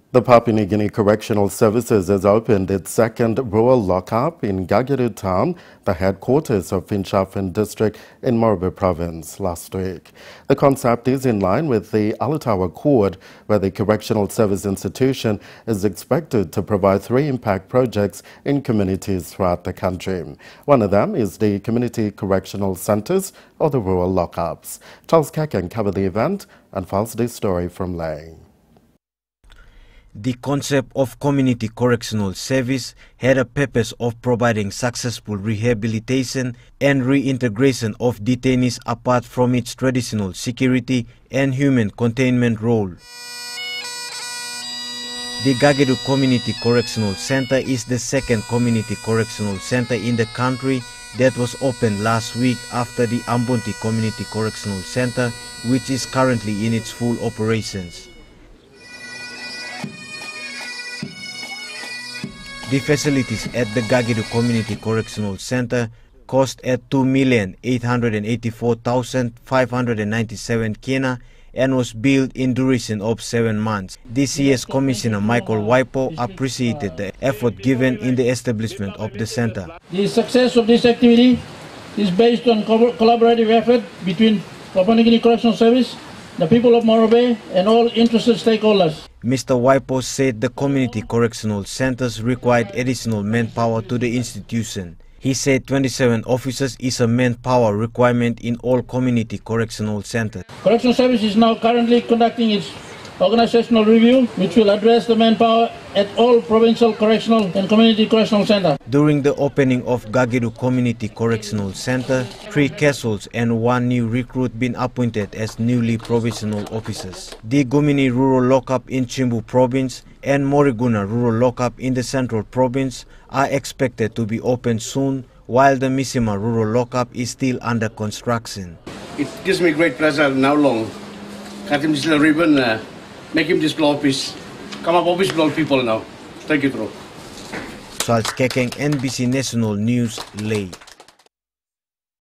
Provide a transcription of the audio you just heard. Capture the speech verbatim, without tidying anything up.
The Papua New Guinea Correctional Services has opened its second rural lockup in Gagedu town, the headquarters of Finschhafen district in Morobe province, last week. The concept is in line with the Alotau Accord, where the Correctional Service Institution is expected to provide three impact projects in communities throughout the country. One of them is the Community Correctional Centers or the rural lockups. Charles Kecken covered the event and files this story from Lae. The concept of community correctional service had a purpose of providing successful rehabilitation and reintegration of detainees apart from its traditional security and human containment role. The Gagedu Community Correctional Center is the second community correctional center in the country that was opened last week after the Ambonti Community Correctional Center, which is currently in its full operations. The facilities at the Gagedu Community Correctional Center cost at two million eight hundred eighty-four thousand five hundred ninety-seven kina and was built in duration of seven months. D C S Commissioner Michael Waipo appreciated the effort given in the establishment of the center. The success of this activity is based on co collaborative effort between Papua New Guinea Correctional Service, the people of Morobe, and all interested stakeholders. Mister Waipo said the community correctional centers required additional manpower to the institution. He said twenty-seven officers is a manpower requirement in all community correctional centers. Correctional Service is now currently conducting its organizational review, which will address the manpower at all provincial correctional and community correctional centers. During the opening of Gagedu Community Correctional Center, three casuals and one new recruit been appointed as newly provisional officers. The Gumini Rural Lockup in Chimbu Province and Moriguna Rural Lockup in the Central Province are expected to be opened soon, while the Misima Rural Lockup is still under construction. It gives me great pleasure now long. Cut him this little ribbon, uh, make him this blow office. Come up office blow people now. Thank you, bro. Charles Kecken, N B C National News, Lae.